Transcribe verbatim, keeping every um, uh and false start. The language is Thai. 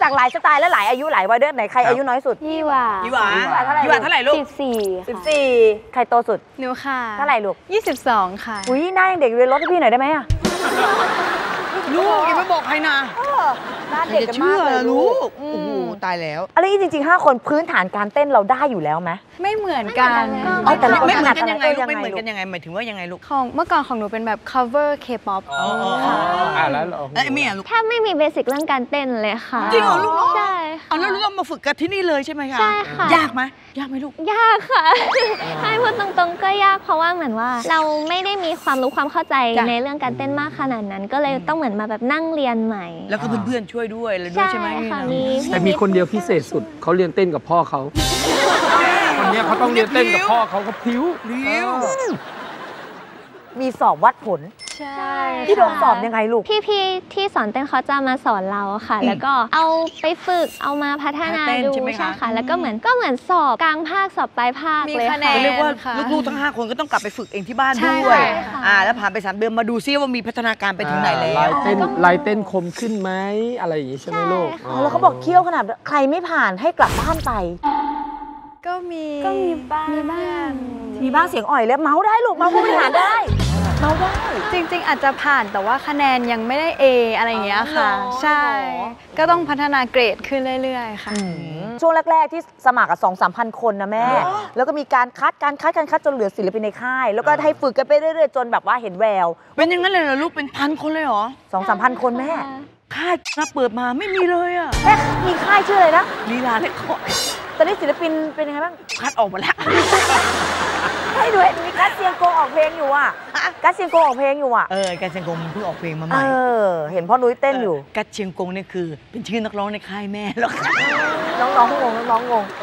จากหลายสไตล์และหลายอายุหลายวัยด้วยไหนใครอายุน้อยสุดยี่หว่ายี่หว่ายี่หว่าเท่าไหร่ลูกสิบสี่สิบสี่ใครโตสุดหนูค่ะเท่าไหร่ลูกยี่สิบสองค่ะอุ้ยหน้ายังเด็กเลยลดให้พี่หน่อยได้ไหมอะลูกอย่าไปบอกใครนะหน้าเด็กกันมากเลยลูกโอ้โหตายแล้วอะไรจริงๆห้าคนพื้นฐานการเต้นเราได้อยู่แล้วไหมไม่เหมือนกันแต่ไม่เหมือนกันยังไงลูกไม่เหมือนกันยังไงหมายถึงว่ายังไงลูกของเมื่อก่อนของหนูเป็นแบบ cover K-pop ค่ะอ่าแล้วเอ้ยมี่อ่ะลูกแทบไม่มีเบสิกเรื่องการเต้นเลยค่ะจริงเหรอลูกใช่เอาแล้วเรามาฝึกกันที่นี่เลยใช่ไหมคะใช่ค่ะยากไหมยากไหมลูกยากค่ะให้พูดตรงๆก็ยากเพราะว่าเหมือนว่าเราไม่ได้มีความรู้ความเข้าใจในเรื่องการเต้นมากขนาดนั้นก็เลยต้องเหมือนมาแบบนั่งเรียนใหม่แล้วก็เพื่อนๆช่วยด้วยเลยด้วยใช่ไหมแต่มีคนเดียวพิเศษสุดเขาเรียนเต้นกับพ่อเขาคนนี้เขาต้องเรียนเต้นกับพ่อเขาเขาพิ้วมีสอบวัดผลใช่พี่โดนสอบยังไงลูกพี่ๆที่สอนเต้นเขาจะมาสอนเราค่ะแล้วก็เอาไปฝึกเอามาพัฒนาดูใช่ค่ะแล้วก็เหมือนก็เหมือนสอบกลางภาคสอบปลายภาคเลยค่ะเรียกว่าลูกๆทั้งห้าคนก็ต้องกลับไปฝึกเองที่บ้านด้วยอ่าแล้วผ่านไปสามเดือนมาดูซิว่ามีพัฒนาการไปถึงไหนแล้วลายเต้นลายเต้นคมขึ้นไหมอะไรอย่างนี้ใช่ไหมลูกแล้วเขาบอกเคี่ยวขนาดใครไม่ผ่านให้กลับบ้านไปก็มีก็มีบ้างมีบ้างมีบ้างเสียงอ่อยแล้วเมาได้ลูกเมาผู้บริหารได้เมาได้จริงๆอาจจะผ่านแต่ว่าคะแนนยังไม่ได้ A อะไรอย่างเงี้ยค่ะใช่ก็ต้องพัฒนาเกรดขึ้นเรื่อยๆค่ะช่วงแรกๆที่สมัครกับสองสามพันคนนะแม่แล้วก็มีการคัดการคัดการคัดจนเหลือศิลปินในค่ายแล้วก็ให้ฝึกกันไปเรื่อยๆจนแบบว่าเห็นแววเป็นอย่างนั้นเลยเหรอลูกเป็นพันคนเลยเหรอสองสามพันคนแม่ค่ายนะเปิดมาไม่มีเลยอ่ะแม่มีค่ายชื่ออะไรนะลีลาเล็กขอตอนนี้ศิลปินเป็นยังไงบ้างคัดออกมาแล้วให้ดูเห็นมีกัสเซียงโกออกเพลงอยู่อ่ะกัสเซียงโกออกเพลงอยู่อ่ะเออกัสเซียงโกมันเพิ่งออกเพลงมาใหม่เออเห็นพ่อนุ้ยเต้นอยู่กัสเซียงโกเนี่ยคือเป็นชื่อนักร้องในค่ายแม่แล้วน้องๆงงน้องๆงง